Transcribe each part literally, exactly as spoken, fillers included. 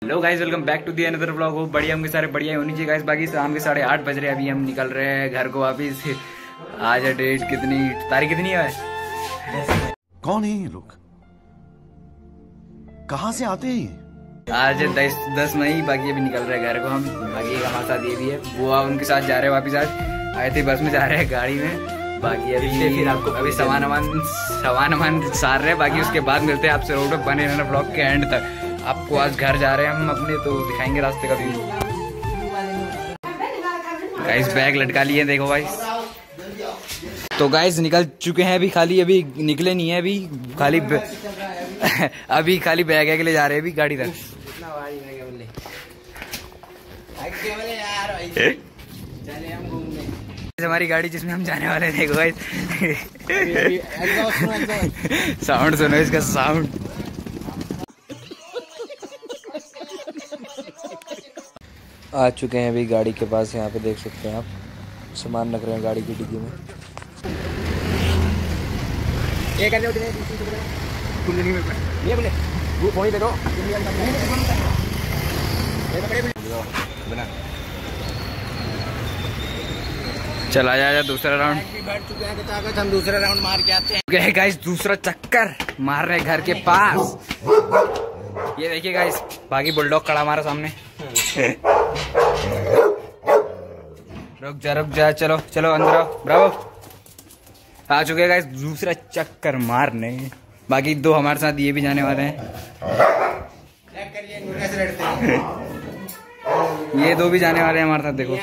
Hello guys, welcome back to the another vlog. हो बढ़िया होंगे सारे, बढ़िया होनी चाहिए गाइस। बाकी शाम के साढ़े आठ बज रहे हैं, अभी हम निकल रहे हैं घर को वापिस। आज है डेट कितनी, तारीख कितनी है? कौन है ये लोग, कहाँ से आते हैं? आज है दस दस मई। बाकी अभी निकल रहे हैं घर को हम। बाकी हमारे साथ ये भी है, बुआ उनके साथ जा रहे हैं वापिस। आज आए थे बस में, जा रहे हैं गाड़ी में। बाकी अभी फिर आपको अभी सामान वामान सामान वामान सार रहे हैं। बाकी उसके बाद मिलते हैं आपसे रोड पे, बने रहना व्लॉग के एंड तक। आपको आज घर जा रहे हैं हम अपने, तो दिखाएंगे रास्ते का व्यू। गाइस बैग लटका लिए, देखो गाइस। तो गाइस निकल चुके हैं अभी, खाली अभी निकले नहीं है अभी, खाली अभी खाली बैग है के लिए जा रहे हैं अभी गाड़ी तक। हमारी गाड़ी जिसमें हम जाने वाले हैं, देखो गाइस। साउंड सुनो इसका, साउंड। आ चुके हैं अभी गाड़ी के पास, यहाँ पे देख सकते हैं आप, सामान रख रहे हैं गाड़ी की डिग्गी में। चला जा दूसरा राउंड। बैठ चुके हैं तो हम दूसरा राउंड मार के आते हैं गाइस। दूसरा चक्कर मार रहे घर के पास, ये देखिए गाइस। बाकी बुलडॉग खड़ा हमारा सामने। रुक जा रुक जा, चलो चलो अंदर आओ। ब्रावो, आ चुके गाइस दूसरा चक्कर मारने। बाकी दो हमारे साथ ये भी जाने वाले हैं। ये दो भी जाने वाले हैं हमारे साथ, देखो।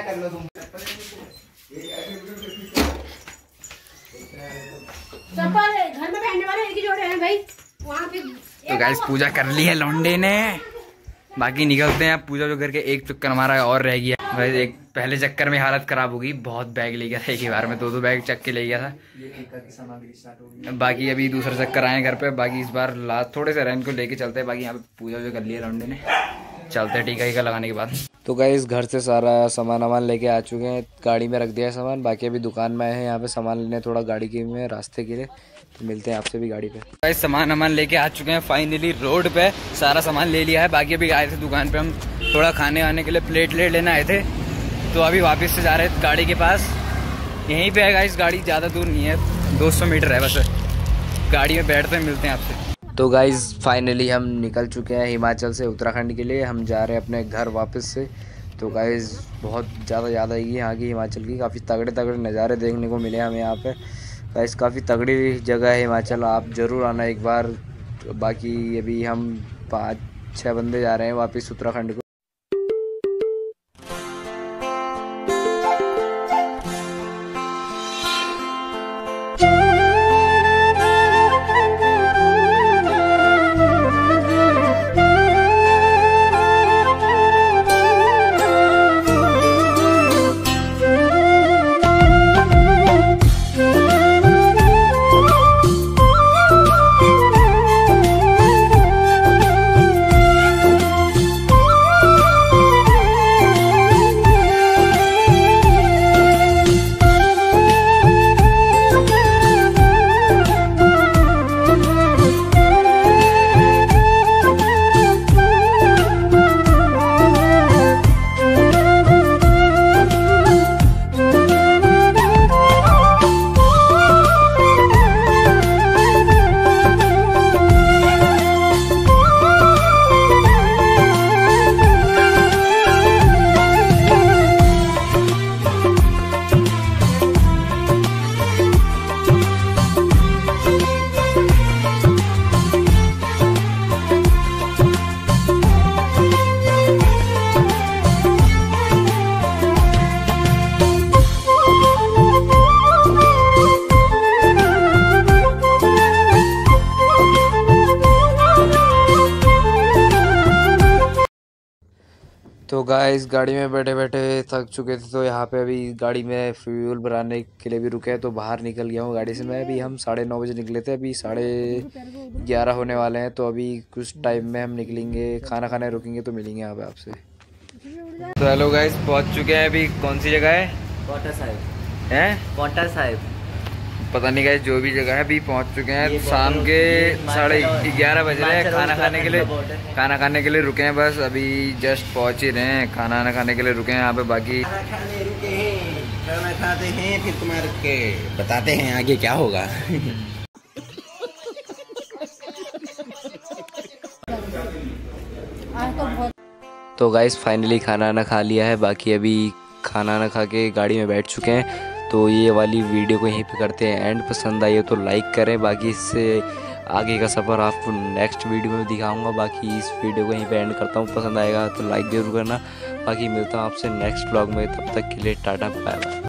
घर में पहनने वाले एक ही जोड़े हैं भाई, वहाँ पे। तो गाइस पूजा कर ली है लौंडे ने। बाकी निकलते हैं, पूजा जो करके एक चक्कर हमारा और रह गया। भाई एक पहले चक्कर में हालत खराब हो गई, बहुत बैग ले गया था एक ही बार में, दो दो बैग चक के ले गया था। बाकी अभी दूसरा चक्कर आए घर पे। बाकी इस बार लास्ट थोड़े से रैन को लेके चलते हैं। बाकी यहाँ पे पूजा जो कर लिया लौंडे ने, चलते हैं टीका टीका लगाने के बाद। तो गाइस घर से सारा सामान वामान लेके आ चुके हैं, गाड़ी में रख दिया है सामान। बाकी अभी दुकान में आए हैं यहाँ पे सामान लेने, थोड़ा गाड़ी के में रास्ते के लिए। तो मिलते हैं आपसे भी गाड़ी पे। गाइस सामान वामान लेके आ चुके हैं फाइनली रोड पे, सारा सामान ले लिया है। बाकी अभी आए थे दुकान पे हम थोड़ा खाने आने के लिए, प्लेट ले लेना आए थे। तो अभी वापस से जा रहे हैं गाड़ी के पास। यहीं पे है गाइस गाड़ी, ज़्यादा दूर नहीं है, दो सौ मीटर है बस। गाड़ी में बैठते हैं, मिलते हैं आपसे। तो गाइस फाइनली हम निकल चुके हैं हिमाचल से उत्तराखंड के लिए। हम जा रहे हैं अपने घर वापस से। तो गाइस बहुत ज़्यादा याद आएगी यहाँ की, हिमाचल की। काफ़ी तगड़े तगड़े नज़ारे देखने को मिले हमें यहाँ पे। गाइस काफ़ी तगड़ी जगह है हिमाचल, आप ज़रूर आना एक बार। बाकी अभी हम पाँच छः बंदे जा रहे हैं वापस उत्तराखंड को। तो गाइस गाड़ी में बैठे बैठे थक चुके थे, तो यहाँ पे अभी गाड़ी में फ्यूल भराने के लिए भी रुके हैं। तो बाहर निकल गया हूँ गाड़ी से मैं। अभी हम साढ़े नौ बजे निकले थे, अभी साढ़े ग्यारह होने वाले हैं। तो अभी कुछ टाइम में हम निकलेंगे, खाना खाने रुकेंगे, तो मिलेंगे यहाँ पे आपसे। तो हेलो गाइस, पहुँच चुके हैं। अभी कौन सी जगह है? पांवटा साहिब है? पांवटा साहिब पता नहीं गाइस जो भी जगह है अभी पहुंच चुके हैं। शाम के साढ़े ग्यारह बज रहे हैं। खाना खाने के लिए खाना खाने के लिए रुके हैं, बस अभी जस्ट पहुंच ही रहे हैं। खाना खाना खाने के लिए रुके हैं यहाँ पे। बाकी खाने रुके हैं, खाना खाते हैं, फिर तुम्हारे के बताते हैं आगे क्या होगा। तो गाइस फाइनली खाना ना खा लिया है। बाकी अभी खाना ना खा के गाड़ी में बैठ चुके हैं। तो ये वाली वीडियो को यहीं पे करते हैं एंड। पसंद आई हो तो लाइक करें। बाकी इससे आगे का सफ़र आपको नेक्स्ट वीडियो में दिखाऊंगा। बाकी इस वीडियो को यहीं पे एंड करता हूँ। पसंद आएगा तो लाइक ज़रूर करना। बाकी मिलता हूँ आपसे नेक्स्ट व्लॉग में, तब तक के लिए टाटा बाय बाय।